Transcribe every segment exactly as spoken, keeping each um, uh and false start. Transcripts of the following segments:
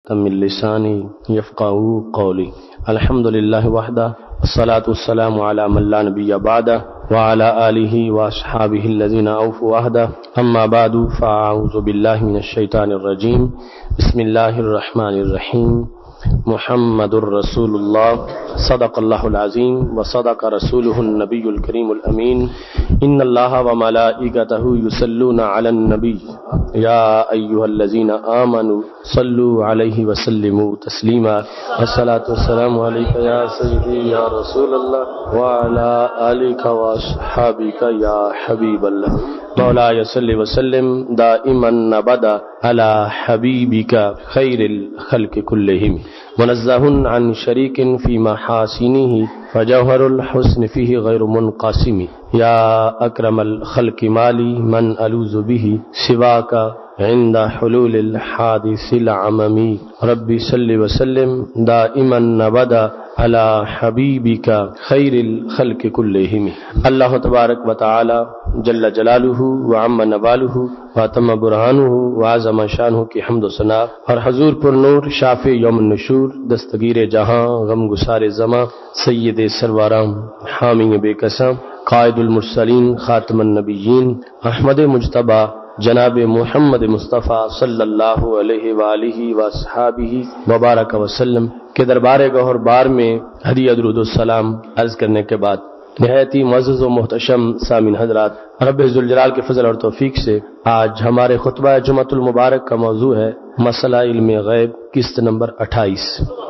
من لساني يفقهوا قولي. الحمد لله وحده والصلاة والسلام على من لا نبي بعده وعلى آله وأصحابه الذين أوفوا عهده. أما بعد فأعوذ بالله من الشيطان الرجيم. بسم الله الرحمن الرحيم. محمد رسول الله صدق الله العظيم وصدق رسوله النبي الكريم الأمين. إن الله وملائكته يصلون على النبي يا أيها الذين آمنوا صلوا عليه وسلموا تسليما. والصلاة والسلام عليك يا سيدي يا رسول الله وعلى آلك وأصحابك يا حبيب الله. مولاي صل وسلم دائما أبدا على حبيبك خير الخلق كلهم منزه عن شريك في محاسنه فجوهر الحسن فيه غير منقسم. يا أكرم الخلق مالي من ألوذ به سواك عند حلول الحادث العممي. ربي صل وسلم دائما أبدا على حبيبك خير الخلق كلهم. اللہ تبارک و تعالی جل جلالہ وعم نوالہ واتم برہانہ وعظم شانہ کی حمد و ثنا اور حضور پر نور شافع یوم النشور دستگیر جہاں غم گسار زماں سید سرورام حامی بے قسم قائد المرسلین خاتم النبیین احمد مجتبی جناب محمد مصطفیٰ صلی اللہ علیہ وآلہ وصحابہ وبارک وسلم کے دربار گوہر بار میں ہدیہ درود السلام عرض کرنے کے بعد نہایت ہی معزز و محتشم سامعین حضرات، رب ذوالجلال کے فضل اور توفیق سے آج ہمارے خطبہ جمعۃ المبارک کا موضوع ہے مسئلہ علم غیب قسط نمبر اٹھائیس.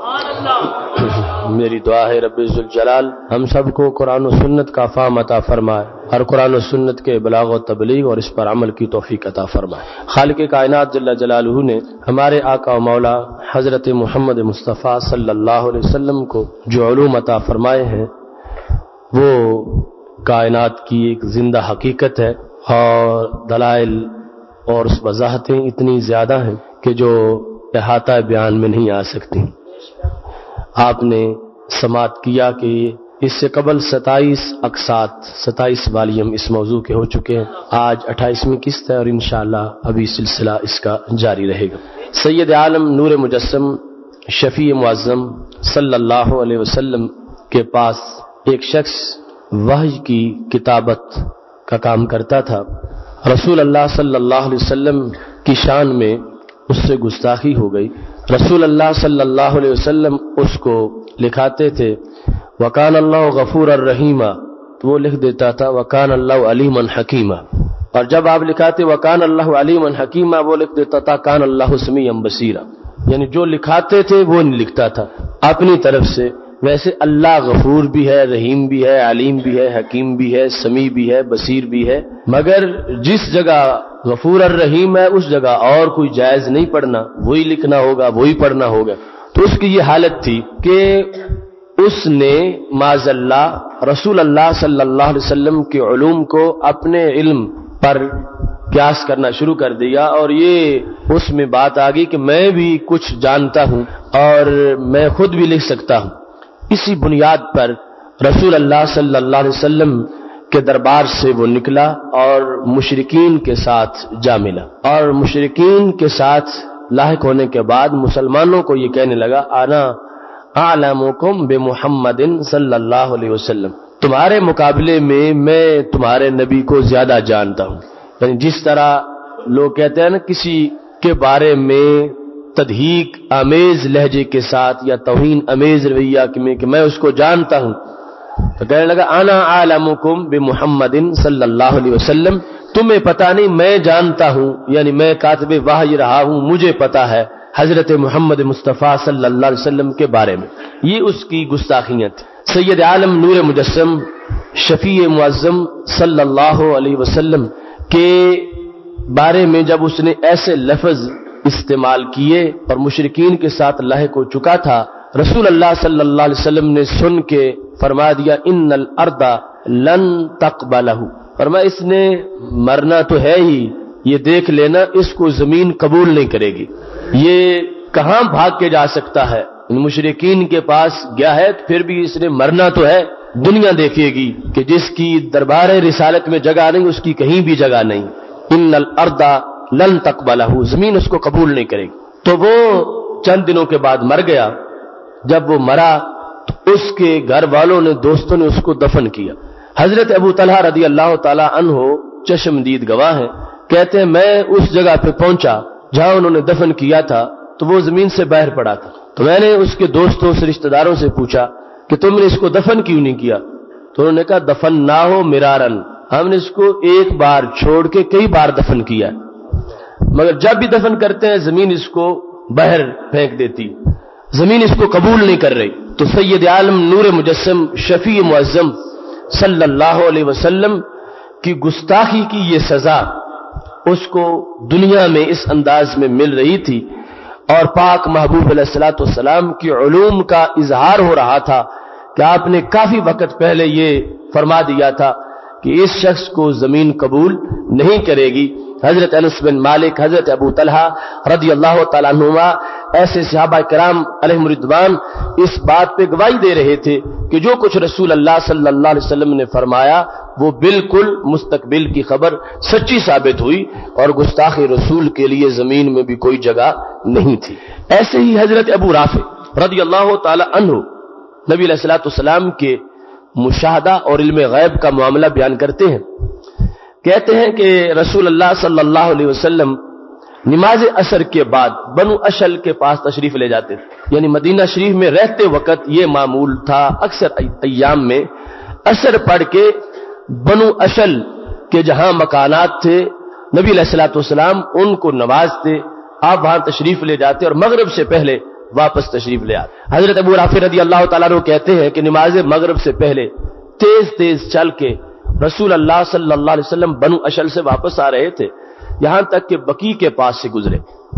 میری دعا ہے رب ذوالجلال ہم سب کو قرآن و سنت کا فہم عطا فرمائے اور قرآن و سنت کے بلاغ و تبلیغ اور اس پر عمل کی توفیق عطا فرمائے. خالق کائنات جل جلالہ نے ہمارے آقا و مولا حضرت محمد مصطفیٰ صلی اللہ علیہ وسلم کو جو علوم عطا فرمائے ہیں وہ کائنات کی ایک زندہ حقیقت ہے اور دلائل اور اس وضاحتیں اتنی زیادہ ہیں کہ جو احاطہ بیان میں نہیں آ سکتی. آپ نے سماعت کیا کہ اس سے قبل ستائیس اقساط ستائیس والیم اس موضوع کے ہو چکے ہیں. آج اٹھائیسویں قسط ہے اور انشاءاللہ ابھی سلسلہ اس کا جاری رہے گا. سید عالم نور مجسم شفیع معظم صلی اللہ علیہ وسلم کے پاس ایک شخص وحی کی کتابت کا کام کرتا تھا. رسول اللہ صلی اللہ علیہ وسلم کی شان میں اس سے گستاخی ہو گئی. رسول اللہ صلی اللہ علیہ وسلم اس کو لکھاتے تھے وکان اللہ غفور الرحیم، تو وہ لکھ دیتا تھا وکان اللہ علیما حکیما، اور جب آپ لکھاتے وکان اللہ علیما حکیما وہ لکھ دیتا تھا کان اللہ سمیعا بصیرا. یعنی جو لکھاتے تھے وہ نہیں لکھتا تھا اپنی طرف سے. ویسے اللہ غفور بھی ہے، رحیم بھی ہے، علیم بھی ہے، حکیم بھی ہے، سمیع بھی ہے، بصیر بھی ہے، مگر جس جگہ غفور الرحیم ہے اس جگہ اور کوئی جائز نہیں پڑھنا، وہی لکھنا ہوگا، وہی پڑھنا ہوگا. تو اس کی یہ حالت تھی کہ اس نے معاذ اللہ رسول اللہ صلی اللہ علیہ وسلم کے علوم کو اپنے علم پر قیاس کرنا شروع کر دیا اور یہ اس میں بات آ گئی کہ میں بھی کچھ جانتا ہوں اور میں خود بھی لکھ سکتا ہوں. اسی بنیاد پر رسول اللہ صلی اللہ علیہ وسلم کے دربار سے وہ نکلا اور مشرکین کے ساتھ جا ملا، اور مشرکین کے ساتھ لاحق ہونے کے بعد مسلمانوں کو یہ کہنے لگا انا اعلمکم بمحمد صلی اللہ علیہ وسلم، تمہارے مقابلے میں میں تمہارے نبی کو زیادہ جانتا ہوں. یعنی جس طرح لوگ کہتے ہیں نا کسی کے بارے میں تدحیق آمیز لہجے کے ساتھ یا توہین امیز رویہ میں کہ میں اس کو جانتا ہوں، تو کہنے لگا انا اعلمکم بمحمد صلی اللہ علیہ وسلم، تمہیں پتہ نہیں میں جانتا ہوں، یعنی میں کاتب وحی رہا ہوں، مجھے پتہ ہے حضرت محمد مصطفیٰ صلی اللہ علیہ وسلم کے بارے میں. یہ اس کی گستاخیاں تھی. سید عالم نور مجسم شفیع معظم صلی اللہ علیہ وسلم کے بارے میں جب اس نے ایسے لفظ استعمال کیے اور مشرکین کے ساتھ لاحق ہو چکا تھا، رسول اللہ صلی اللہ علیہ وسلم نے سن کے فرما دیا ان الارض لن تقبلہ، فرمایا اس نے مرنا تو ہے ہی، یہ دیکھ لینا اس کو زمین قبول نہیں کرے گی. یہ کہاں بھاگ کے جا سکتا ہے؟ مشرکین کے پاس گیا ہے تو پھر بھی اس نے مرنا تو ہے. دنیا دیکھے گی کہ جس کی دربار رسالت میں جگہ نہیں اس کی کہیں بھی جگہ نہیں. ان الارض لن تقبلہ، زمین اس کو قبول نہیں کرے گی. تو وہ چند دنوں کے بعد مر گیا. جب وہ مرا تو اس کے گھر والوں نے دوستوں نے اس کو دفن کیا. حضرت ابو طلحہ رضی اللہ تعالی عنہ چشمدید گواہ ہیں, کہتے ہیں میں اس جگہ پہ پہنچا جہاں انہوں نے دفن کیا تھا تو وہ زمین سے باہر پڑا تھا. تو میں نے اس کے دوستوں سے رشتہ داروں سے پوچھا کہ تم نے اس کو دفن کیوں نہیں کیا؟ تو انہوں نے کہا دفن نہ ہو مرارن, ہم نے اس کو ایک بار چھوڑ کے کئی بار دفن کیا, مگر جب بھی دفن کرتے ہیں زمین اس کو باہر پھینک دیتی, زمین اس کو قبول نہیں کر رہی. تو سید عالم نور مجسم شفیع معظم صلی اللہ علیہ وسلم کی گستاخی کی یہ سزا اس کو دنیا میں اس انداز میں مل رہی تھی, اور پاک محبوب علیہ الصلوۃ والسلام کی علوم کا اظہار ہو رہا تھا کہ آپ نے کافی وقت پہلے یہ فرما دیا تھا کہ اس شخص کو زمین قبول نہیں کرے گی. حضرت انس بن مالک, حضرت ابو طلحہ رضی اللہ تعالیٰ عنہما, ایسے صحابہ کرام علیہم رضوان اس بات پہ گواہی دے رہے تھے کہ جو کچھ رسول اللہ صلی اللہ علیہ وسلم نے فرمایا وہ بالکل مستقبل کی خبر سچی ثابت ہوئی, اور گستاخی رسول کے لیے زمین میں بھی کوئی جگہ نہیں تھی. ایسے ہی حضرت ابو رافع رضی اللہ تعالی عنہ نبی علیہ الصلوۃ والسلام کے مشاہدہ اور علم غیب کا معاملہ بیان کرتے ہیں. کہتے ہیں کہ رسول اللہ صلی اللہ علیہ وسلم نماز عصر کے بعد بنو اشل کے پاس تشریف لے جاتے تھے, یعنی مدینہ شریف میں رہتے وقت یہ معمول تھا اکثر ایام میں عصر پڑھ کے بنو اشل کے جہاں مکانات تھے نبی علیہ الصلوۃ والسلام ان کو نوازتے, آپ وہاں تشریف لے جاتے اور مغرب سے پہلے واپس تشریف لے آتے. حضرت ابو رافع رضی اللہ تعالیٰ عنہ کہتے ہیں کہ نماز مغرب سے پہلے تیز تیز چل کے رسول اللہ صلی اللہ علیہ وسلم بنو اشل سے واپس آ رہے تھے, یہاں تک کہ بقیع کے پاس سے گزرے.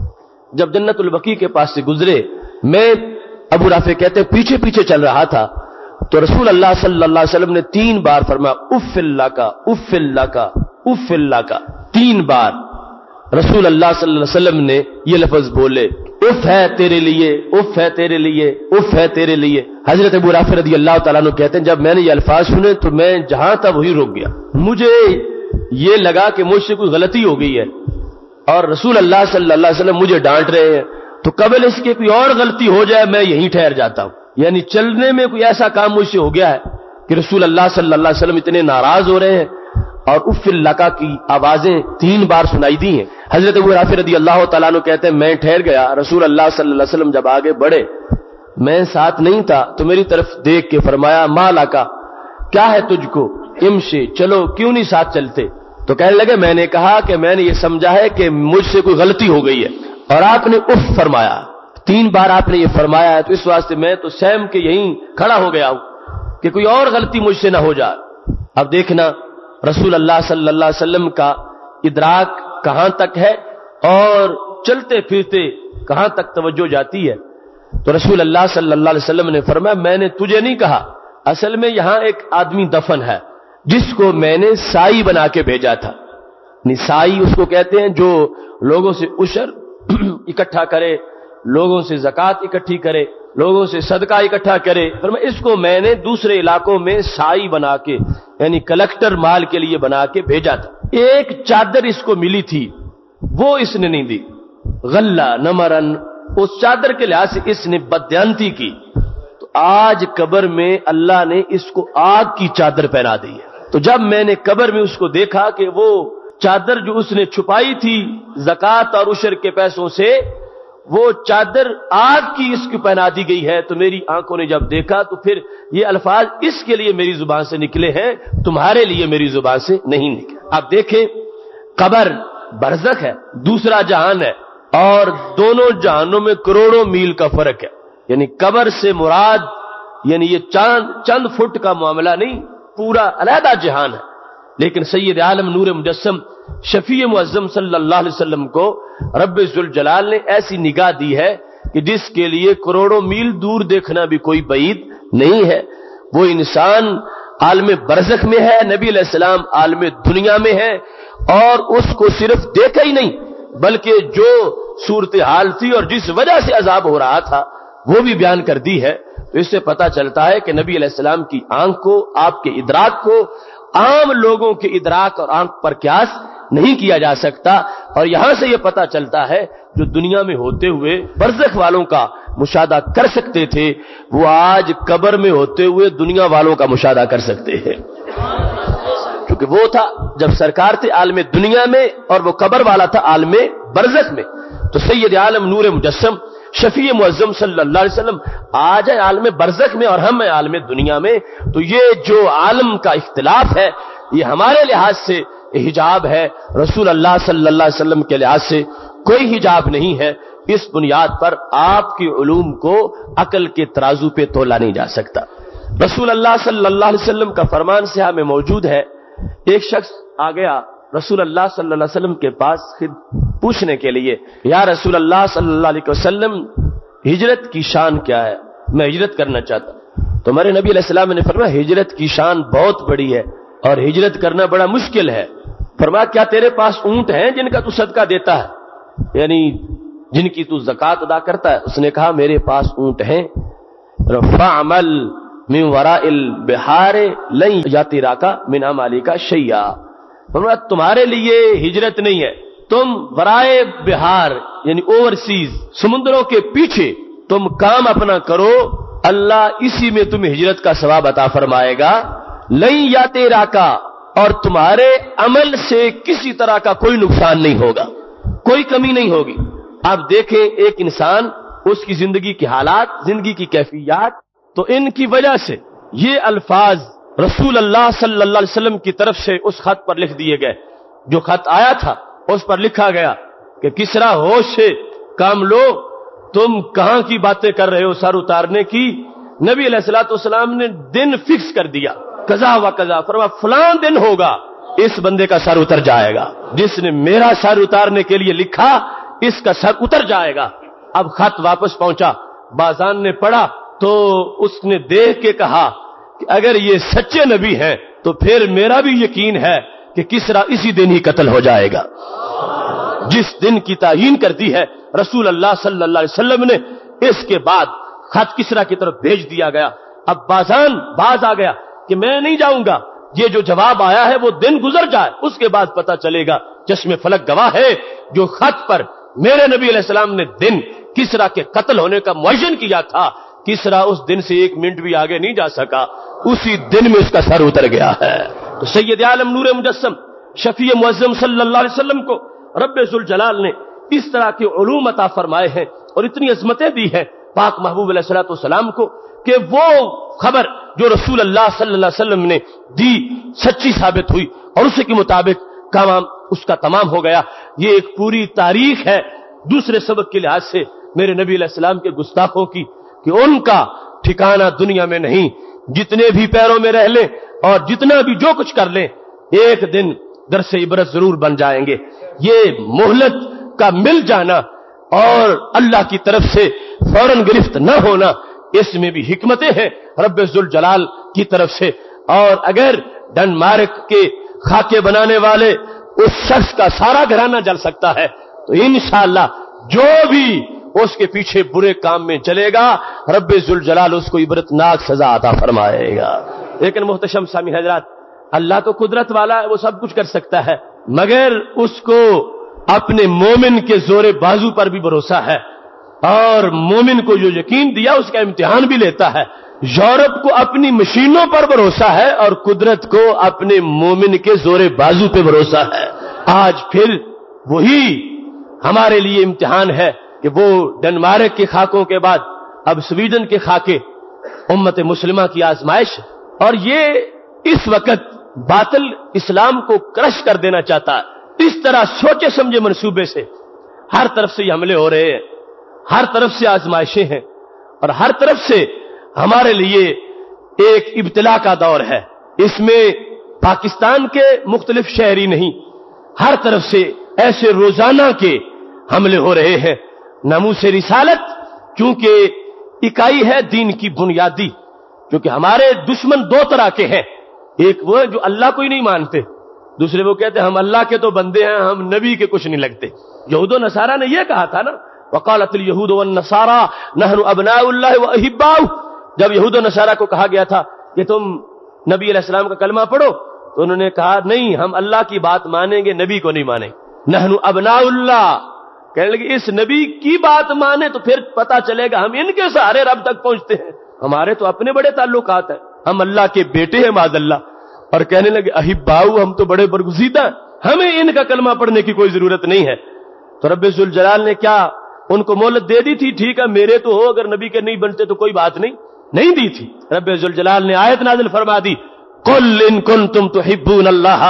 جب جنت البقیع کے پاس سے گزرے, میں ابو رافع کہتے ہیں پیچھے پیچھے چل رہا تھا تو رسول اللہ صلی اللہ علیہ وسلم نے تین بار فرمایا اف اللہ کا اف اللہ کا اف اللہ کا. تین بار رسول اللہ صلی اللہ علیہ وسلم نے یہ لفظ بولے, اف ہے تیرے لیے, اف ہے تیرے لیے, اف ہے تیرے لیے. حضرت ابو رافع رضی اللہ تعالیٰ عنہ کہتے ہیں جب میں نے یہ الفاظ سنے تو میں جہاں تھا وہی رک گیا. مجھے یہ لگا کہ مجھ سے کوئی غلطی ہو گئی ہے اور رسول اللہ صلی اللہ علیہ وسلم مجھے ڈانٹ رہے ہیں, تو قبل اس کے کوئی اور غلطی ہو جائے میں یہیں ٹھہر جاتا ہوں. یعنی چلنے میں کوئی ایسا کام مجھ سے ہو گیا ہے کہ رسول اللہ صلی اللہ علیہ وسلم اتنے ناراض ہو رہے ہیں, اور اف اللہ کی آوازیں تین بار سنائی دی ہیں. حضرت ابو رافع رضی اللہ تعالیٰ عنہ کہتے ہیں میں ٹھہر گیا, رسول اللہ صلی اللہ علیہ وسلم جب آگے بڑھے میں ساتھ نہیں تھا تو میری طرف دیکھ کے فرمایا مالا کا, کیا ہے تجھ کو, امشی چلو کیوں نہیں ساتھ چلتے؟ تو کہنے لگے میں نے کہا کہ میں نے یہ سمجھا ہے کہ مجھ سے کوئی غلطی ہو گئی ہے, اور آپ نے اف فرمایا, تین بار آپ نے یہ فرمایا ہے, تو اس واسطے میں تو سیم کے یہیں کھڑا ہو گیا ہوں کہ کوئی اور غلطی مجھ سے نہ ہو جائے. اب دیکھنا رسول اللہ صلی اللہ علیہ وسلم کا ادراک کہاں تک ہے اور چلتے پھرتے کہاں تک توجہ جاتی ہے. تو رسول اللہ صلی اللہ علیہ وسلم نے فرمایا میں نے تجھے نہیں کہا, اصل میں یہاں ایک آدمی دفن ہے جس کو میں نے سائی بنا کے بھیجا تھا. سائی اس کو کہتے ہیں جو لوگوں سے عشر اکٹھا کرے, لوگوں سے زکوٰۃ اکٹھی کرے, لوگوں سے صدقہ اکٹھا کرے. فرمایا اس کو میں نے دوسرے علاقوں میں سائی بنا کے یعنی کلیکٹر مال کے لیے بنا کے بھیجا تھا. ایک چادر اس کو ملی تھی وہ اس نے نہیں دی, غلہ نمرن, اس چادر کے لحاظ سے اس نے بددیانتی کی. تو آج قبر میں اللہ نے اس کو آگ کی چادر پہنا دی ہے. تو جب میں نے قبر میں اس کو دیکھا کہ وہ چادر جو اس نے چھپائی تھی زکوٰۃ اور عشر کے پیسوں سے, وہ چادر آگ کی اس کو پہنا دی گئی ہے, تو میری آنکھوں نے جب دیکھا تو پھر یہ الفاظ اس کے لیے میری زبان سے نکلے ہیں, تمہارے لیے میری زبان سے نہیں نکلے. اب دیکھیں قبر برزخ ہے, دوسرا جہان ہے, اور دونوں جہانوں میں کروڑوں میل کا فرق ہے. یعنی قبر سے مراد یعنی یہ چاند چند فٹ کا معاملہ نہیں, پورا علیحدہ جہان ہے. لیکن سید عالم نور مجسم شفیع معظم صلی اللہ علیہ وسلم کو رب ذوالجلال نے ایسی نگاہ دی ہے کہ جس کے لیے کروڑوں میل دور دیکھنا بھی کوئی بعید نہیں ہے. وہ انسان عالم برزخ میں ہے, نبی علیہ السلام عالم دنیا میں ہے, اور اس کو صرف دیکھا ہی نہیں بلکہ جو صورتحال تھی اور جس وجہ سے عذاب ہو رہا تھا وہ بھی بیان کر دی ہے. تو اس سے پتہ چلتا ہے کہ نبی علیہ السلام کی آنکھ کو, آپ کے ادراک کو عام لوگوں کے ادراک اور آنکھ پر قیاس نہیں کیا جا سکتا. اور یہاں سے یہ پتہ چلتا ہے جو دنیا میں ہوتے ہوئے برزخ والوں کا مشاہدہ کر سکتے تھے وہ آج قبر میں ہوتے ہوئے دنیا والوں کا مشاہدہ کر سکتے ہیں. کیونکہ وہ تھا جب سرکار تھے عالم دنیا میں اور وہ قبر والا تھا عالم برزخ میں. تو سید عالم نور مجسم شفیع معظم صلی اللہ علیہ وسلم آج ہے عالم برزخ میں اور ہم ہیں عالم دنیا میں. تو یہ جو عالم کا اختلاف ہے یہ ہمارے لحاظ سے حجاب ہے, رسول اللہ صلی اللہ علیہ وسلم کے لحاظ سے کوئی حجاب نہیں ہے. اس بنیاد پر آپ کی علوم کو عقل کے ترازو پہ تولا نہیں جا سکتا. رسول اللہ صلی اللہ علیہ وسلم کا فرمان صحیح میں موجود ہے, ایک شخص آ گیا رسول اللہ صلی اللہ علیہ وسلم کے پاس پوچھنے کے لیے, یا رسول اللہ صلی اللہ علیہ وسلم ہجرت کی شان کیا ہے, میں ہجرت کرنا چاہتا ہوں. تو ہمارے نبی علیہ السلام نے فرمایا ہجرت کی شان بہت بڑی ہے اور ہجرت کرنا بڑا مشکل ہے. فرمایا کیا تیرے پاس اونٹ ہیں جن کا تو صدقہ دیتا ہے, یعنی جن کی تو زکات ادا کرتا ہے؟ اس نے کہا میرے پاس اونٹ ہیں. فعمل من وراء البحار لن یاتراک من اعمالک شیئا. فرمایا تمہارے لیے ہجرت نہیں ہے, تم ورائے بہار یعنی اوورسیز سمندروں کے پیچھے تم کام اپنا کرو, اللہ اسی میں تمہیں ہجرت کا ثواب عطا فرمائے گا. لن یاتراک, اور تمہارے عمل سے کسی طرح کا کوئی نقصان نہیں ہوگا, کوئی کمی نہیں ہوگی. آپ دیکھیں ایک انسان, اس کی زندگی کی حالات, زندگی کی کیفیات, تو ان کی وجہ سے یہ الفاظ رسول اللہ صلی اللہ علیہ وسلم کی طرف سے اس خط پر لکھ دیے گئے. جو خط آیا تھا اس پر لکھا گیا کہ کسرا ہوش سے کام لو, تم کہاں کی باتیں کر رہے ہو سر اتارنے کی. نبی علیہ الصلوۃ والسلام نے دن فکس کر دیا, قضا و قضا, فرمایا فلاں دن ہوگا اس بندے کا سر اتر جائے گا, جس نے میرا سر اتارنے کے لیے لکھا اس کا سر اتر جائے گا. اب خط واپس پہنچا, بازان نے پڑھا تو اس نے دیکھ کے کہا کہ اگر یہ سچے نبی ہیں تو پھر میرا بھی یقین ہے کہ کسرا اسی دن ہی قتل ہو جائے گا. جس دن کی تعیین کر دی ہے رسول اللہ صلی اللہ علیہ وسلم نے, اس کے بعد خط کسرا کی طرف بھیج دیا گیا. اب بازان باز آ گیا کہ میں نہیں جاؤں گا, یہ جو جواب آیا ہے وہ دن گزر جائے, اس کے بعد پتا چلے گا. چشم فلک گواہ ہے جو خط پر میرے نبی علیہ السلام نے دن کسرا کے قتل ہونے کا معین کیا تھا, کسرا اس دن سے ایک منٹ بھی آگے نہیں جا سکا, اسی دن میں اس کا سر اتر گیا ہے. تو سید عالم نور مجسم شفیع معظم صلی اللہ علیہ وسلم کو رب ذوالجلال نے اس طرح کے علوم عطا فرمائے ہیں اور اتنی عظمتیں دی ہیں پاک محبوب علیہ الصلوۃ والسلام کو کہ وہ خبر جو رسول اللہ صلی اللہ علیہ وسلم نے دی سچی ثابت ہوئی اور اسی کے مطابق کام اس کا تمام ہو گیا. یہ ایک پوری تاریخ ہے دوسرے سبق کے لحاظ سے میرے نبی علیہ السلام کے گستاخوں کی, کہ ان کا ٹھکانہ دنیا میں نہیں, جتنے بھی پیروں میں رہ لیں اور جتنا بھی جو کچھ کر لیں ایک دن درس عبرت ضرور بن جائیں گے. یہ مہلت کا مل جانا اور اللہ کی طرف سے فوراً گرفت نہ ہونا, اس میں بھی حکمتیں ہیں رب ذوالجلال کی طرف سے. اور اگر ڈنمارک کے خاکے بنانے والے اس شخص کا سارا گھرانہ جل سکتا ہے تو انشاءاللہ جو بھی اس کے پیچھے برے کام میں چلے گا رب ذوالجلال اس کو عبرتناک سزا عطا فرمائے گا. لیکن محتشم سامع حضرات, اللہ تو قدرت والا ہے, وہ سب کچھ کر سکتا ہے, مگر اس کو اپنے مومن کے زور بازو پر بھی بھروسہ ہے اور مومن کو جو یقین دیا اس کا امتحان بھی لیتا ہے. یورپ کو اپنی مشینوں پر بھروسہ ہے اور قدرت کو اپنے مومن کے زور بازو پہ بھروسہ ہے. آج پھر وہی ہمارے لیے امتحان ہے کہ وہ ڈنمارک کے خاکوں کے بعد اب سویڈن کے خاکے امت مسلمہ کی آزمائش, اور یہ اس وقت باطل اسلام کو کرش کر دینا چاہتا ہے. اس طرح سوچے سمجھے منصوبے سے ہر طرف سے یہ حملے ہو رہے ہیں, ہر طرف سے آزمائشیں ہیں اور ہر طرف سے ہمارے لیے ایک ابتلا کا دور ہے. اس میں پاکستان کے مختلف شہری نہیں, ہر طرف سے ایسے روزانہ کے حملے ہو رہے ہیں. ناموس رسالت چونکہ اکائی ہے دین کی بنیادی, کیونکہ ہمارے دشمن دو طرح کے ہیں, ایک وہ جو اللہ کو ہی نہیں مانتے, دوسرے وہ کہتے ہیں ہم اللہ کے تو بندے ہیں, ہم نبی کے کچھ نہیں لگتے. یہود و نصارہ نے یہ کہا تھا نا, وقالت اليہود والنصارى نحن ابناء اللہ واحباؤہ. جب یہود و نصارہ کو کہا گیا تھا کہ تم نبی علیہ السلام کا کلمہ پڑھو تو انہوں نے کہا نہیں، ہم اللہ کی بات مانیں گے، نبی کو نہیں مانیں گے۔ نحن ابناء اللہ، کہنے لگے اس نبی کی بات مانے تو پھر پتا چلے گا ہم ان کے سہارے رب تک پہنچتے ہیں، ہمارے تو اپنے بڑے تعلقات ہیں، ہم اللہ کے بیٹے ہیں معاذ اللہ۔ اور کہنے لگے احباؤ، ہم تو بڑے برگزیدہ ہیں، ہمیں ان کا کلمہ پڑھنے کی کوئی ضرورت نہیں ہے۔ تو رب ذوالجلال نے کیا ان کو مہلت دے دی تھی؟ ٹھیک ہے میرے تو ہو، اگر نبی کے نہیں بنتے تو کوئی بات نہیں، نہیں دی تھی۔ رب ذوالجلال نے آیت نازل فرما دی، قل ان کنتم تحبون اللہ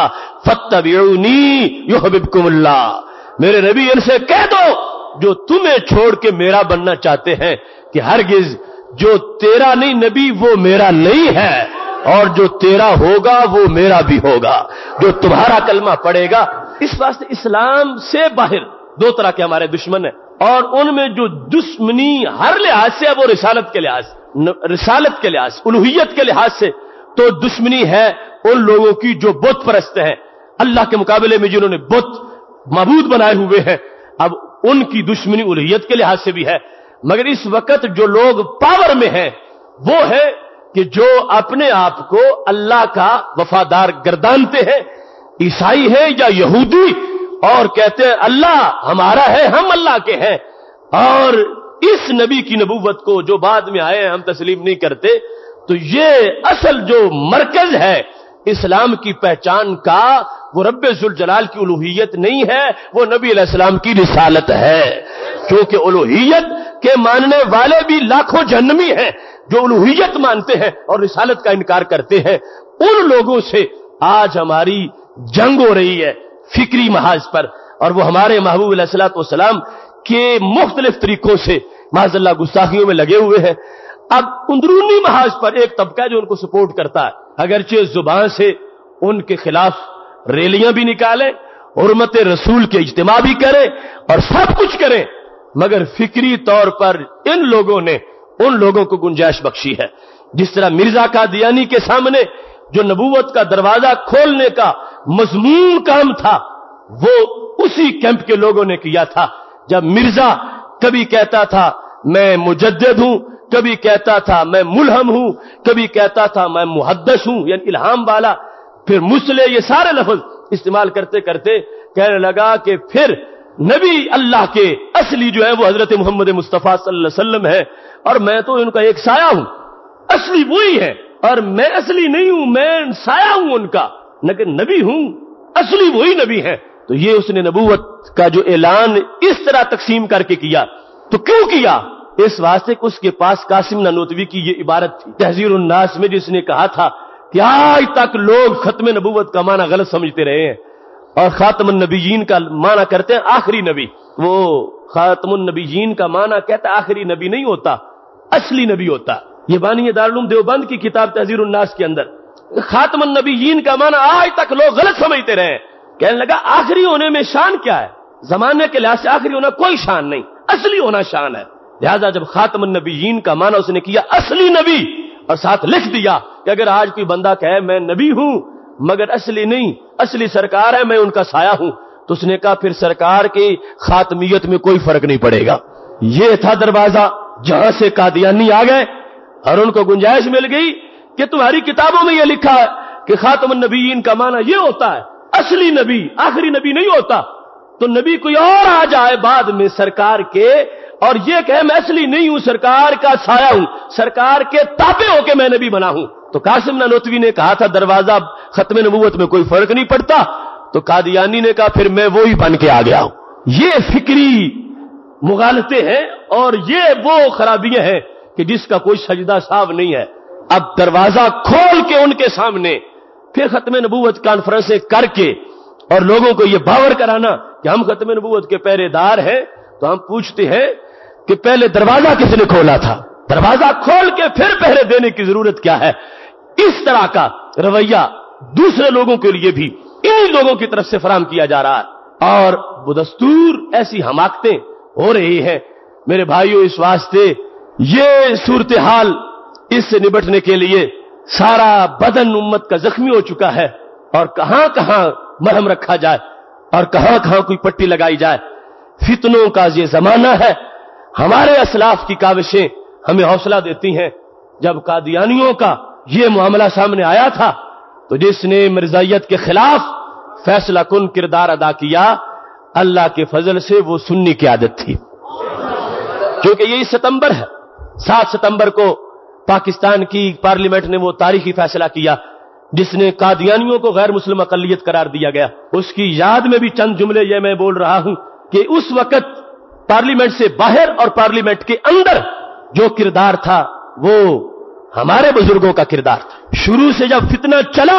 فاتبعونی یحببکم اللہ، میرے نبی ان سے کہہ دو جو تمہیں چھوڑ کے میرا بننا چاہتے ہیں کہ ہرگز جو تیرا نہیں نبی وہ میرا نہیں ہے، اور جو تیرا ہوگا وہ میرا بھی ہوگا، جو تمہارا کلمہ پڑھے گا۔ اس واسطے اسلام سے باہر دو طرح کے ہمارے دشمن ہیں، اور ان میں جو دشمنی ہر لحاظ سے ہے وہ رسالت کے لحاظ رسالت کے لحاظ الوہیت کے لحاظ سے تو دشمنی ہے ان لوگوں کی جو بت پرست ہیں، اللہ کے مقابلے میں جنہوں نے بت معبود بنائے ہوئے ہیں، اب ان کی دشمنی الوہیت کے لحاظ سے بھی ہے۔ مگر اس وقت جو لوگ پاور میں ہیں وہ ہے کہ جو اپنے آپ کو اللہ کا وفادار گردانتے ہیں، عیسائی ہے یا یہودی، اور کہتے ہیں اللہ ہمارا ہے، ہم اللہ کے ہیں، اور اس نبی کی نبوت کو جو بعد میں آئے ہیں ہم تسلیم نہیں کرتے۔ تو یہ اصل جو مرکز ہے اسلام کی پہچان کا، وہ رب ذوالجلال کی الوہیت نہیں ہے، وہ نبی علیہ السلام کی رسالت ہے۔ کیونکہ الوہیت کے ماننے والے بھی لاکھوں جہنمی ہیں، جو الوہیت مانتے ہیں اور رسالت کا انکار کرتے ہیں، ان لوگوں سے آج ہماری جنگ ہو رہی ہے فکری محاذ پر، اور وہ ہمارے محبوب علیہ الصلوۃ والسلام کے مختلف طریقوں سے معاذ اللہ گستاخیوں میں لگے ہوئے ہیں۔ اب اندرونی محاذ پر ایک طبقہ جو ان کو سپورٹ کرتا ہے، اگرچہ زبان سے ان کے خلاف ریلیاں بھی نکالیں، حرمت رسول کے اجتماع بھی کریں اور سب کچھ کریں، مگر فکری طور پر ان لوگوں نے ان لوگوں کو گنجائش بخشی ہے۔ جس طرح مرزا قادیانی کے سامنے جو نبوت کا دروازہ کھولنے کا مضمون کام تھا، وہ اسی کیمپ کے لوگوں نے کیا تھا۔ جب مرزا کبھی کہتا تھا میں مجدد ہوں، کبھی کہتا تھا میں ملہم ہوں، کبھی کہتا تھا میں محدث ہوں یعنی الہام والا، پھر مسلح، یہ سارے لفظ استعمال کرتے کرتے کہنے لگا کہ پھر نبی اللہ کے اصلی جو ہے وہ حضرت محمد مصطفیٰ صلی اللہ علیہ وسلم ہے، اور میں تو ان کا ایک سایہ ہوں، اصلی وہی ہے، اور میں اصلی نہیں ہوں، میں سایہ ہوں ان کا، لیکن نبی ہوں، اصلی وہی نبی ہے۔ تو یہ اس نے نبوت کا جو اعلان اس طرح تقسیم کر کے کیا، تو کیوں کیا؟ اس واسطے کہ اس کے پاس قاسم نانوتوی کی یہ عبارت تھی تحذیر الناس میں، جس نے کہا تھا کہ آج تک لوگ ختم نبوت کا معنی غلط سمجھتے رہے ہیں، اور خاتم النبیین کا معنی کرتے ہیں آخری نبی۔ وہ خاتم النبیین کا معنی کہتا ہے آخری نبی نہیں ہوتا، اصلی نبی ہوتا۔ یہ بانی دارالعلوم دیوبند کی کتاب تحذیر الناس کے اندر خاتم النبیین کا معنی آج تک لوگ غلط سمجھتے رہے ہیں۔ کہنے لگا آخری ہونے میں شان کیا ہے؟ زمانے کے لحاظ سے آخری ہونا کوئی شان نہیں، اصلی ہونا شان ہے۔ لہذا جب خاتم النبیین کا معنی اس نے کیا اصلی نبی، اور ساتھ لکھ دیا کہ اگر آج کوئی بندہ کہے میں نبی ہوں مگر اصلی نہیں، اصلی سرکار ہے، میں ان کا سایہ ہوں، تو اس نے کہا پھر سرکار کی خاتمیت میں کوئی فرق نہیں پڑے گا۔ یہ تھا دروازہ جہاں سے قادیانی آ گئے، اور ان کو گنجائش مل گئی کہ تمہاری کتابوں میں یہ لکھا ہے کہ خاتم النبیین کا معنی یہ ہوتا ہے، اصلی نبی، آخری نبی نہیں ہوتا۔ تو نبی کوئی اور آ جائے بعد میں سرکار کے اور یہ کہے میں اصلی نہیں ہوں، سرکار کا سایہ ہوں، سرکار کے تابع ہو کے میں نبی بنا ہوں، تو قاسم نانوتوی نے کہا تھا دروازہ ختم نبوت میں کوئی فرق نہیں پڑتا، تو قادیانی نے کہا پھر میں وہی بن کے آ گیا ہوں۔ یہ فکری مغالطے ہیں اور یہ وہ خرابیاں ہیں کہ جس کا کوئی سجدہ صاحب نہیں ہے۔ اب دروازہ کھول کے ان کے سامنے پھر ختم نبوت کانفرنسیں کر کے اور لوگوں کو یہ باور کرانا کہ ہم ختم نبوت کے پہرے دار ہیں، تو ہم پوچھتے ہیں کہ پہلے دروازہ کس نے کھولا تھا؟ دروازہ کھول کے پھر پہرے دینے کی ضرورت کیا ہے؟ اس طرح کا رویہ دوسرے لوگوں کے لیے بھی انہی لوگوں کی طرف سے فراہم کیا جا رہا ہے، اور بدستور ایسی حماقتیں ہو رہی ہیں۔ میرے بھائیوں، اس واسطے یہ صورتحال، اس سے نبٹنے کے لیے سارا بدن امت کا زخمی ہو چکا ہے، اور کہاں کہاں مرہم رکھا جائے اور کہاں کہاں کوئی پٹی لگائی جائے۔ فتنوں کا یہ زمانہ ہے۔ ہمارے اسلاف کی کاوشیں ہمیں حوصلہ دیتی ہیں۔ جب قادیانیوں کا یہ معاملہ سامنے آیا تھا تو جس نے مرزائیت کے خلاف فیصلہ کن کردار ادا کیا، اللہ کے فضل سے وہ سنی کی عادت تھی، کیونکہ یہی ستمبر ہے، سات ستمبر کو پاکستان کی پارلیمنٹ نے وہ تاریخی فیصلہ کیا جس نے قادیانیوں کو غیر مسلم اقلیت قرار دیا گیا۔ اس کی یاد میں بھی چند جملے یہ میں بول رہا ہوں کہ اس وقت پارلیمنٹ سے باہر اور پارلیمنٹ کے اندر جو کردار تھا وہ ہمارے بزرگوں کا کردار تھا۔ شروع سے جب فتنہ چلا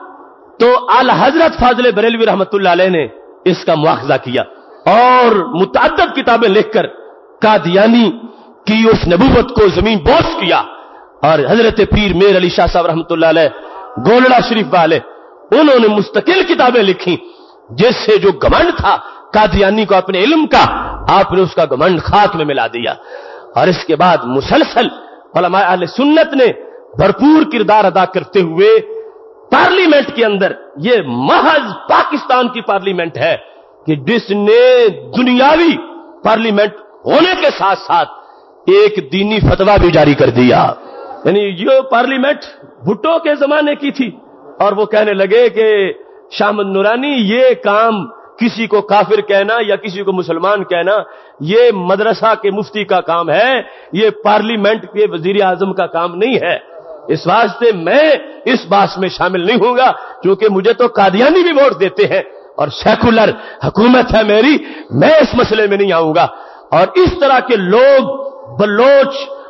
تو اعلی حضرت فاضل بریلوی رحمت اللہ علیہ نے اس کا مواخذہ کیا اور متعدد کتابیں لکھ کر قادیانی کی اس نبوت کو زمین بوس کیا، اور حضرت پیر میر علی شاہ صاحب رحمت اللہ علیہ گولڑا شریف والے، انہوں نے مستقل کتابیں لکھی جس سے جو گھمنڈ تھا قادیانی کو اپنے علم کا، آپ نے اس کا گھمنڈ خاک میں ملا دیا۔ اور اس کے بعد مسلسل علماء اہل سنت نے بھرپور کردار ادا کرتے ہوئے پارلیمنٹ کے اندر، یہ محض پاکستان کی پارلیمنٹ ہے کہ جس نے دنیاوی پارلیمنٹ ہونے کے ساتھ ساتھ ایک دینی فتویٰ بھی جاری کر دیا۔ یعنی یہ پارلیمنٹ بھٹو کے زمانے کی تھی اور وہ کہنے لگے کہ شاہ احمد نورانی یہ کام کسی کو کافر کہنا یا کسی کو مسلمان کہنا یہ مدرسہ کے مفتی کا کام ہے، یہ پارلیمنٹ کے وزیر اعظم کا کام نہیں ہے۔ اس واسطے میں اس بات میں شامل نہیں ہوں گا کیونکہ مجھے تو قادیانی بھی ووٹ دیتے ہیں اور سیکولر حکومت ہے میری، میں اس مسئلے میں نہیں آؤں گا۔ اور اس طرح کے لوگ، بلوچ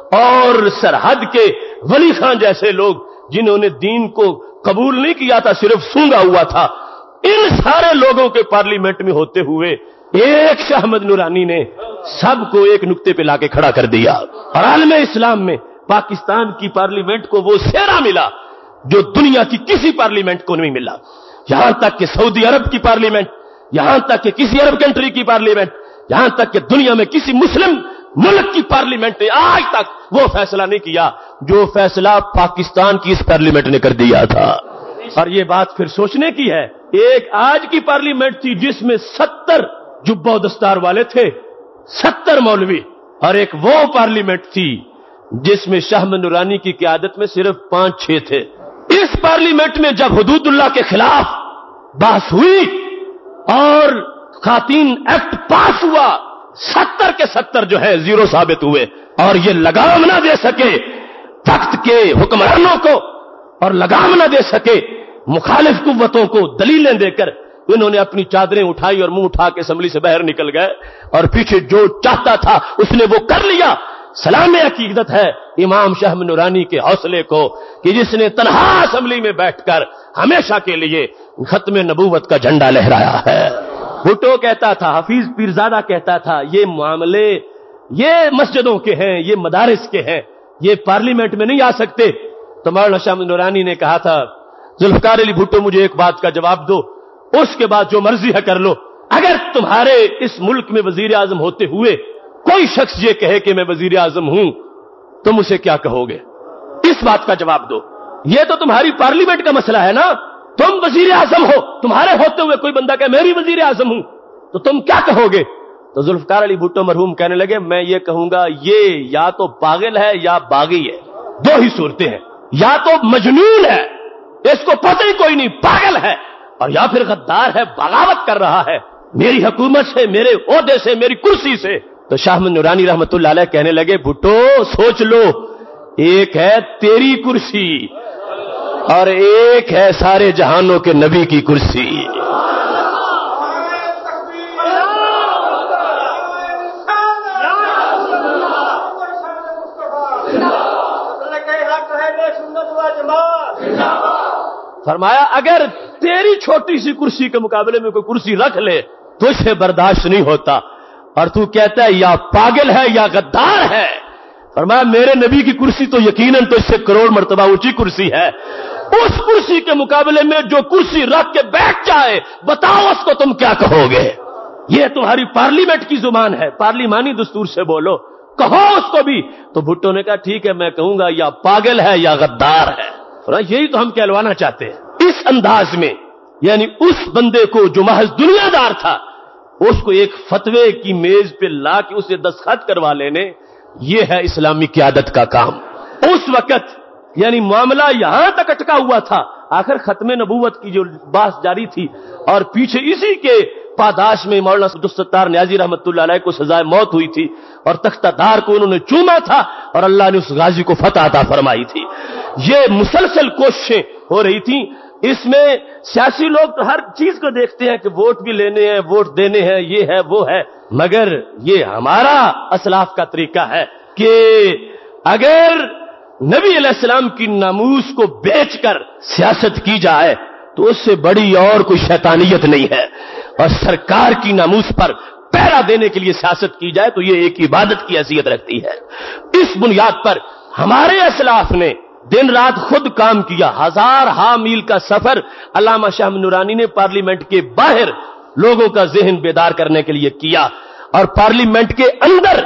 اور سرحد کے ولی خان جیسے لوگ جنہوں نے دین کو قبول نہیں کیا تھا، صرف سونگا ہوا تھا، ان سارے لوگوں کے پارلیمنٹ میں ہوتے ہوئے ایک شاہ احمد نورانی نے سب کو ایک نقطے پہ لا کے کھڑا کر دیا۔ اور عالم اسلام میں پاکستان کی پارلیمنٹ کو وہ سہرا ملا جو دنیا کی کسی پارلیمنٹ کو نہیں ملا، یہاں تک کہ سعودی عرب کی پارلیمنٹ، یہاں تک کہ کسی عرب کنٹری کی پارلیمنٹ، یہاں تک کہ دنیا میں کسی مسلم ملک کی پارلیمنٹ نے آج تک وہ فیصلہ نہیں کیا جو فیصلہ پاکستان کی اس پارلیمنٹ نے کر دیا تھا۔ اور یہ بات پھر سوچنے کی ہے، ایک آج کی پارلیمنٹ تھی جس میں ستر جبہ و دستار والے تھے، ستر مولوی، اور ایک وہ پارلیمنٹ تھی جس میں شاہ احمد نورانی کی قیادت میں صرف پانچ چھ تھے۔ اس پارلیمنٹ میں جب حدود اللہ کے خلاف بحث ہوئی اور خواتین ایکٹ پاس ہوا، ستر کے ستر جو ہے زیرو ثابت ہوئے، اور یہ لگام نہ دے سکے تخت کے حکمرانوں کو اور لگام نہ دے سکے مخالف قوتوں کو، دلیلیں دے کر انہوں نے اپنی چادریں اٹھائی اور منہ اٹھا کے اسمبلی سے باہر نکل گئے، اور پیچھے جو چاہتا تھا اس نے وہ کر لیا۔ سلام عقیدت ہے امام شاہ احمد نورانی کے حوصلے کو کہ جس نے تنہا اسمبلی میں بیٹھ کر ہمیشہ کے لیے ختم نبوت کا جھنڈا لہرایا ہے۔ بھٹو کہتا تھا، حفیظ پیرزادہ کہتا تھا، یہ معاملے یہ مسجدوں کے ہیں، یہ مدارس کے ہیں، یہ پارلیمنٹ میں نہیں آ سکتے۔ تو مولانا شاہ احمد نورانی نے کہا تھا، ذوالفقار علی بھٹو مجھے ایک بات کا جواب دو، اس کے بعد جو مرضی ہے کر لو۔ اگر تمہارے اس ملک میں وزیر اعظم ہوتے ہوئے کوئی شخص یہ کہے کہ میں وزیر اعظم ہوں، تم اسے کیا کہو گے؟ اس بات کا جواب دو۔ یہ تو تمہاری پارلیمنٹ کا مسئلہ ہے نا، تم وزیر اعظم ہو، تمہارے ہوتے ہوئے کوئی بندہ کہ میں بھی وزیر اعظم ہوں تو تم کیا کہو گے؟ تو ذوالفقار علی بھٹو مرحوم کہنے لگے، میں یہ کہوں گا یہ یا تو پاگل ہے یا باغی ہے، دو ہی صورتیں ہیں، یا تو مجنون ہے اس کو پتہ ہی کوئی نہیں، پاگل ہے، اور یا پھر غدار ہے، بغاوت کر رہا ہے میری حکومت سے، میرے عہدے سے، میری کرسی سے۔ تو شاہ احمد نورانی رحمت اللہ علیہ کہنے لگے، بھٹو سوچ لو، ایک ہے تیری کرسی اور ایک ہے سارے جہانوں کے نبی کی کرسی۔ فرمایا اگر تیری چھوٹی سی کرسی کے مقابلے میں کوئی کرسی رکھ لے تو اسے برداشت نہیں ہوتا، اور تو کہتا ہے یا پاگل ہے یا غدار ہے۔ فرمایا میرے نبی کی کرسی تو یقیناً تو اس سے کروڑ مرتبہ اونچی کرسی ہے، اس کرسی کے مقابلے میں جو کرسی رکھ کے بیٹھ جائے بتاؤ اس کو تم کیا کہو گے؟ یہ تمہاری پارلیمنٹ کی زبان ہے، پارلیمانی دستور سے بولو، کہو اس کو بھی۔ تو بھٹو نے کہا ٹھیک ہے میں کہوں گا یا پاگل ہے یا غدار ہے۔ یہی تو ہم کہلوانا چاہتے ہیں اس انداز میں، یعنی اس بندے کو جو محض دنیا دار تھا اس کو ایک فتوے کی میز پہ لا کے اسے دستخط کروا لینے، یہ ہے اسلامی قیادت کا کام۔ اس وقت یعنی معاملہ یہاں تک اٹکا ہوا تھا आखिर खत्म नबूवत की जो बात जारी थी और पीछे इसी के पादाश में मौलाना अब्दुल नियाजी रहमतुल्लाह अलैह को सजाए मौत हुई थी और तख्तादार को उन्होंने चूमा था और अल्लाह ने उस गाजी को फतह अता फरमाई थी। ये मुसलसल कोशिशें हो रही थी। इसमें सियासी लोग तो हर चीज को देखते हैं कि वोट भी लेने हैं, वोट देने हैं, ये है वो है, मगर ये हमारा असलाफ का तरीका है कि अगर नबी अलैहिस्सलाम की नामूस को बेचकर सियासत की जाए तो उससे बड़ी और कोई शैतानियत नहीं है, और सरकार की नामूस पर पहरा देने के लिए सियासत की जाए तो ये एक इबादत की हैसियत रखती है। इस बुनियाद पर हमारे असलाफ ने दिन रात खुद काम किया। हजार हा मील का सफर अल्लामा शाह नूरानी ने पार्लियामेंट के बाहर लोगों का जहन बेदार करने के लिए किया और पार्लियामेंट के अंदर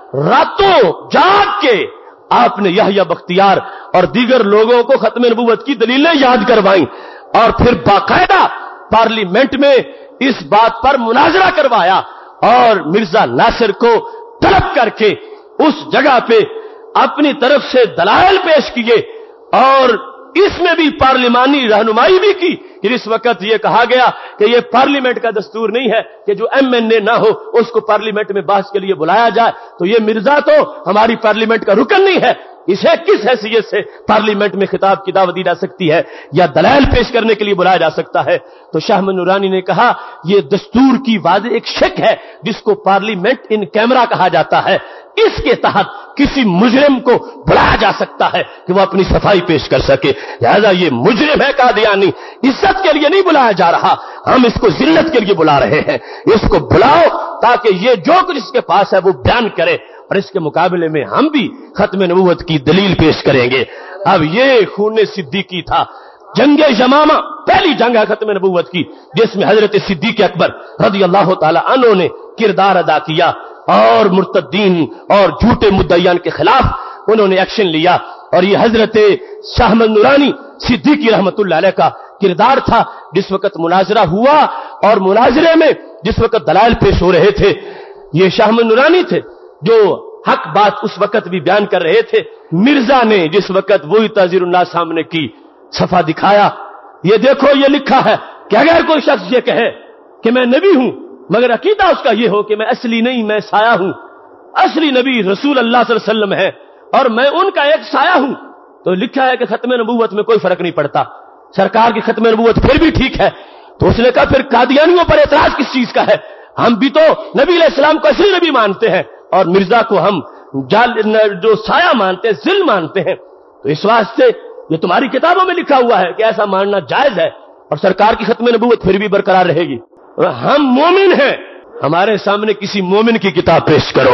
रातों जाग के आपने यहया बख्तियार और दीगर लोगों को खत्म नबूवत की दलीलें याद करवाई और फिर बाकायदा पार्लियामेंट में इस बात पर मुनाजरा करवाया और मिर्जा नासिर को तलब करके उस जगह पे अपनी तरफ से दलाइल पेश किए और इसमें भी पार्लिमानी रहनुमाई भी की कि इस वक्त यह कहा गया कि यह पार्लियामेंट का दस्तूर नहीं है कि जो एम एन ए ना हो उसको पार्लियामेंट में बहस के लिए बुलाया जाए, तो यह मिर्जा तो हमारी पार्लियामेंट का रुकन नहीं है, इसे किस हैसियत से पार्लियामेंट में खिताब की दावत दी जा सकती है या दलाइल पेश करने के लिए बुलाया जा सकता है। तो शाह नूरानी ने कहा यह दस्तूर की वाज़ेह एक शक है जिसको पार्लियामेंट इन कैमरा कहा जाता है, इसके तहत किसी मुजरिम को बुलाया जा सकता है कि वो अपनी सफाई पेश कर सके, लिहाजा ये मुजरिम है कादियानी, इज्जत के लिए नहीं बुलाया जा रहा, हम इसको जिल्लत के लिए बुला रहे हैं, इसको बुलाओ ताकि ये जो कुछ इसके पास है वो बयान करे और इसके मुकाबले में हम भी खत्म नबूवत की दलील पेश करेंगे। अब ये खून सिद्दीकी था, जंगे यमामा पहली जंग है खत्म नबूवत की जिसमें हजरत सिद्दीक अकबर रज़ी अल्लाह तआला अन्हु ने किरदार अदा किया और मुर्तद्दीन और झूठे मुद्दईयान के खिलाफ उन्होंने एक्शन लिया और ये हजरत शाह नूरानी सिद्दीकी रहमतुल्लाह अलैह का किरदार था। जिस वक्त मुनाजरा हुआ और मुनाजरे में जिस वक्त दलाइल पेश हो रहे थे, ये शाह नूरानी थे जो हक बात उस वक्त भी बयान कर रहे थे। मिर्जा ने जिस वक्त वही ताज़ीरुन्नास सामने की सफा दिखाया, ये देखो ये लिखा है कि अगर कोई शख्स ये कहे कि मैं नबी हूं मगर अकीदा उसका ये हो कि मैं असली नहीं मैं साया हूं, असली नबी रसूल अल्लाह सल्लल्लाहु अलैहि वसल्लम है और मैं उनका एक साया हूं, तो लिखा है कि खत्म नबूवत में कोई फर्क नहीं पड़ता, सरकार की खत्म नबूवत फिर भी ठीक है। तो उसने कहा फिर कादियानियों पर एतराज किस चीज का है, हम भी तो नबी अलैहिस्सलाम को असली नबी मानते हैं और मिर्जा को हम जाल जो साया मानते हैं, जिल मानते हैं, तो इस वास्ते ये तुम्हारी किताबों में लिखा हुआ है कि ऐसा मानना जायज है और सरकार की खत्म नबूवत फिर भी बरकरार रहेगी। हम मोमिन हैं, हमारे सामने किसी मोमिन की किताब पेश करो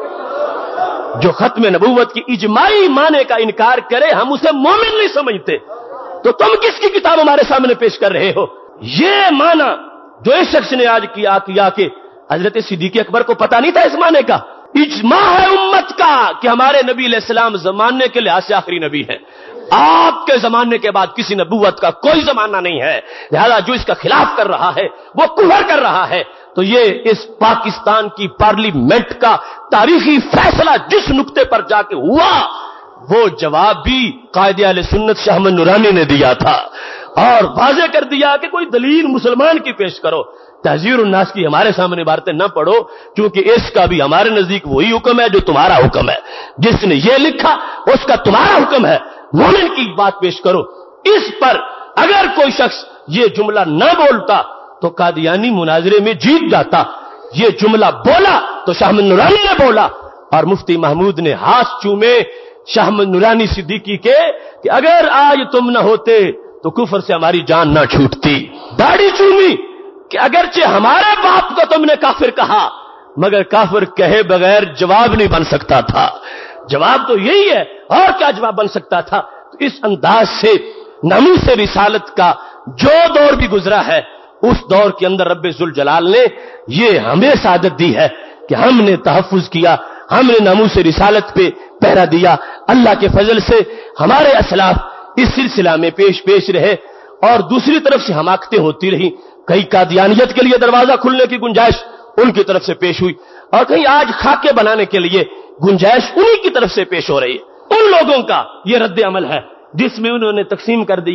जो खत्म नबूवत की इजमाई माने का इनकार करे, हम उसे मोमिन नहीं समझते, तो तुम किसकी किताब हमारे सामने पेश कर रहे हो। ये माना जो इस शख्स ने आज किया किया कि हजरत सिद्दीक अकबर को पता नहीं था इस माने का, इजमा है उम्मत का कि हमारे नबी अलैहिस्सलाम जमाने के लिहाज से आखिरी नबी है, आपके जमाने के बाद किसी नबूवत का कोई जमाना नहीं है, लिहाजा जो इसका खिलाफ कर रहा है वो कुफर कर रहा है। तो ये इस पाकिस्तान की पार्लियामेंट का तारीखी फैसला जिस नुक्ते पर जाके हुआ वो जवाब भी कायदे अहले सुन्नत शाह नूरानी ने दिया था और वाज़ेह कर दिया कि कोई दलील मुसलमान की पेश करो, तहज़ीरुन्नास की हमारे सामने बातें न पढ़ो क्योंकि इसका भी हमारे नजदीक वही हुक्म है जो तुम्हारा हुक्म है, जिसने ये लिखा उसका तुम्हारा हुक्म है, मोमिन की बात पेश करो। इस पर अगर कोई शख्स ये जुमला न बोलता तो कादियानी मुनाजरे में जीत जाता, ये जुमला बोला तो शाह नूरानी ने बोला और मुफ्ती महमूद ने हाथ चूमे शाह नूरानी सिद्दीकी के कि अगर आज तुम न होते तो कुफर से हमारी जान न छूटती, दाढ़ी चूमी कि अगरचे हमारे बाप को तुमने काफिर कहा मगर काफिर कहे बगैर जवाब नहीं बन सकता था, जवाब तो यही है और क्या जवाब बन सकता था। तो इस अंदाज से नामूस रिसालत का जो दौर भी गुजरा है उस दौर के अंदर रब्बे जुल जलाल ने ये हमें सादत दी है कि हमने तहफ़्फ़ुज़ किया, हमने नामूस रिसालत पे पहरा दिया। अल्लाह के फजल से हमारे असलाफ इस सिलसिला में पेश पेश रहे और दूसरी तरफ से हमाकतें होती रही, कहीं कादियानियत के लिए दरवाजा खुलने की गुंजाइश उनकी तरफ से पेश हुई और कहीं आज खाके बनाने के लिए गुंजाइश उन्हीं की तरफ से पेश हो रही है। उन लोगों का यह रद्द अमल है जिसमें उन्होंने तकसीम कर दिया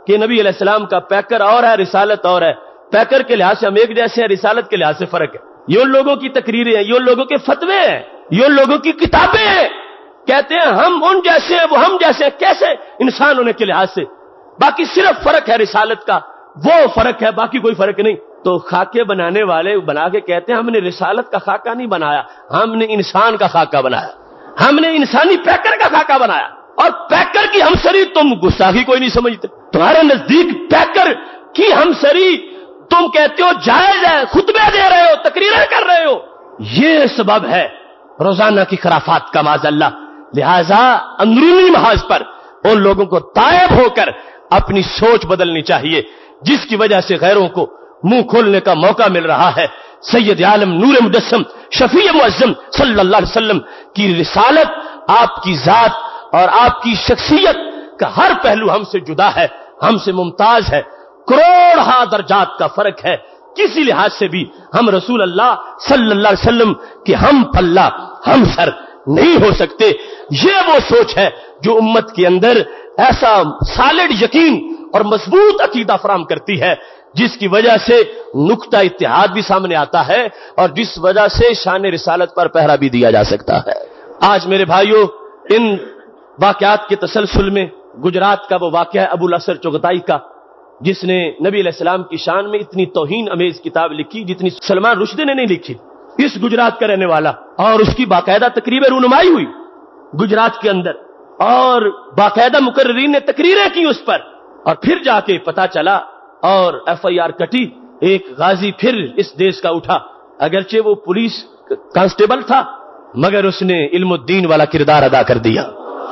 کہ نبی علیہ السلام کا پیکر اور ہے، رسالت اور ہے. پیکر کے لحاظ سے ہم ایک جیسے ہیں، رسالت کے لحاظ سے فرق ہے. یہ ان لوگوں کی تقریریں ہیں، یہ ان لوگوں کے فتوے ہیں، یہ ان لوگوں کی کتابیں ہیں. کہتے ہیں ہم ان جیسے ہیں، وہ ہم جیسے ہیں. کیسے؟ انسان ہونے کے لحاظ سے. باقی صرف فرق ہے رسالت کا، وہ فرق ہے، باقی کوئی فرق نہیں. تو خاکے بنانے والے بنا کے کہتے ہیں ہم نے رسالت کا خاکہ نہیں بنایا، ہم نے انسان کا خاکہ بنایا، ہم نے انسانی پیکر کا خاکہ بنایا. اور پیکر کی ہمسری تم گستاخی کوئی نہیں سمجھتے. تمہارے نزدیک پیکر کی ہمسری تم کہتے ہو جائز ہے، خطبے دے رہے ہو، تقریریں کر رہے ہو. یہ سبب ہے روزانہ کی خرافات کا معاذ اللہ. لہذا اندرونی محاذ پر ان لوگوں کو تائب ہو کر اپنی سوچ بدلنی چاہیے، جس کی وجہ سے غیروں کو منہ کھولنے کا موقع مل رہا ہے. سید عالم نور مجسم شفیع معظم صلی اللہ علیہ وسلم کی رسالت، آپ کی ذات اور آپ کی شخصیت کا ہر پہلو ہم سے جدا ہے، ہم سے ممتاز ہے. کروڑ ہا درجات کا فرق ہے. کسی لحاظ سے بھی ہم رسول اللہ صلی اللہ علیہ وسلم کے ہم پلہ ہم سر نہیں ہو سکتے. یہ وہ سوچ ہے جو امت کے اندر ایسا سالڈ یقین اور مضبوط عقیدہ فراہم کرتی ہے، جس کی وجہ سے نقطہ اتحاد بھی سامنے آتا ہے اور جس وجہ سے شان رسالت پر پہرا بھی دیا جا سکتا ہے. آج میرے بھائیوں، ان واقعات کے تسلسل میں گجرات کا وہ واقعہ ہے ابو الاسر چغتائی کا، جس نے نبی علیہ السلام کی شان میں اتنی توہین امیز کتاب لکھی جتنی سلمان رشدی نے نہیں لکھی. اس گجرات کا رہنے والا، اور اس کی باقاعدہ تقریب رونمائی ہوئی گجرات کے اندر، اور باقاعدہ مقررین نے تقریریں کی اس پر. اور پھر جا کے پتا چلا اور ایف آئی آر کٹی، ایک غازی پھر اس دیش کا اٹھا. اگرچہ وہ پولیس کانسٹیبل تھا مگر اس نے علم الدین والا کردار ادا کر دیا.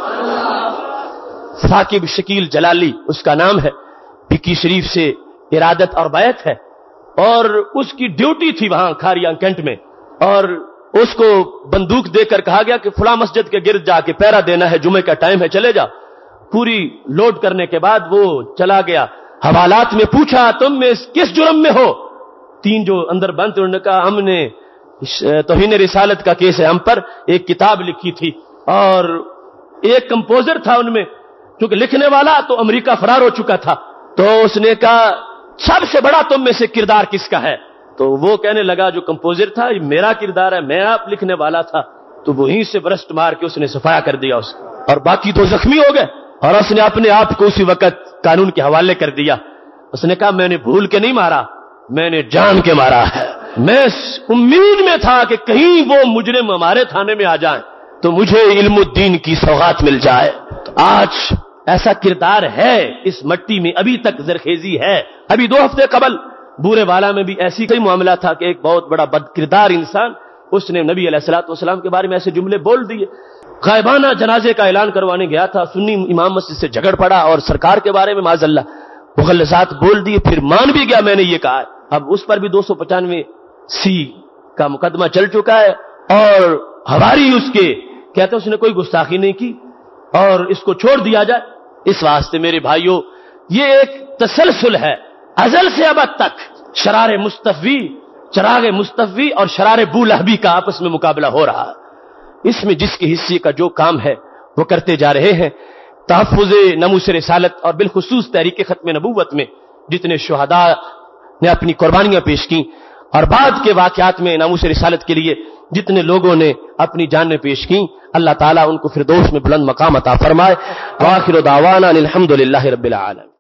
ثاقب شکیل جلالی اس کا نام ہے، پکی شریف سے ارادت اور بیعت ہے، اور اس کی ڈیوٹی تھی وہاں کھاریاں کینٹ میں. اور اس کو بندوق دے کر کہا گیا کہ فلاں مسجد کے گرد جا کے پہرا دینا ہے، جمعے کا ٹائم ہے، چلے جا. پوری لوڈ کرنے کے بعد وہ چلا گیا. حوالات میں پوچھا تم میں کس جرم میں ہو؟ تین جو اندر بند تھے انہوں نے کہا ہم نے توہین رسالت کا کیس ہے ہم پر. ایک کتاب لکھی تھی اور ایک کمپوزر تھا ان میں، کیونکہ لکھنے والا تو امریکہ فرار ہو چکا تھا. تو اس نے کہا سب سے بڑا تم میں سے کردار کس کا ہے؟ تو وہ کہنے لگا جو کمپوزر تھا یہ میرا کردار ہے، میں آپ لکھنے والا تھا. تو وہیں سے برسٹ مار کے اس نے صفایا کر دیا اس اور باقی تو زخمی ہو گئے. اور اس نے اپنے آپ کو اسی وقت قانون کے حوالے کر دیا. اس نے کہا میں نے بھول کے نہیں مارا، میں نے جان کے مارا ہے. میں امید میں تھا کہ کہیں وہ مجرم ہمارے تھانے میں آ جائیں تو مجھے علم الدین کی سوغات مل جائے. تو آج ایسا کردار ہے اس مٹی میں، ابھی تک زرخیزی ہے. ابھی دو ہفتے قبل بورے والا میں بھی ایسی کوئی معاملہ تھا کہ ایک بہت بڑا بد کردار انسان، اس نے نبی علیہ الصلوۃ والسلام کے بارے میں ایسے جملے بول دیے. غائبانہ جنازے کا اعلان کروانے گیا تھا، سنی امام مسجد سے جھگڑ پڑا اور سرکار کے بارے میں معاذ اللہ مغلظات بول دیے. پھر مان بھی گیا میں نے یہ کہا. اب اس پر بھی دو سو پچانوے سی کا مقدمہ چل چکا ہے اور ہماری اس کے کہتے ہیں اس نے کوئی گستاخی نہیں کی اور اس کو چھوڑ دیا جائے. اس واسطے میرے بھائیوں یہ ایک تسلسل ہے ازل سے ابد تک. شرار مصطفی، چراغ مصطفی اور شرار بو لہبی کا آپس میں مقابلہ ہو رہا. اس میں جس کے حصے کا جو کام ہے وہ کرتے جا رہے ہیں. تحفظ ناموس رسالت اور بالخصوص تحریک ختم نبوت میں جتنے شہداء نے اپنی قربانیاں پیش کی اور بعد کے واقعات میں ناموس رسالت کے لیے جتنے لوگوں نے اپنی جانیں پیش کی، اللہ تعالیٰ ان کو فردوس میں بلند مقام عطا فرمائے. وآخر دعوانا الحمد للہ رب العالمین.